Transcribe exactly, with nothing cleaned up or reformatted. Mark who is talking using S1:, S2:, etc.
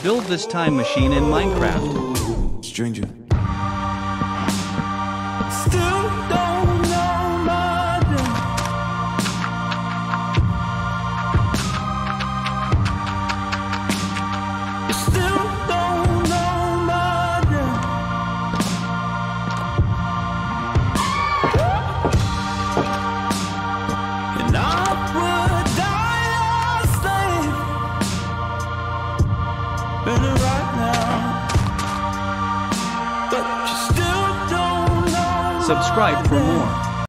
S1: Build this time machine in Minecraft.
S2: Stranger.
S3: Still don't know my name. You still don't know my name. And I would die a slave, better right now. But you still don't know.
S1: Subscribe for more.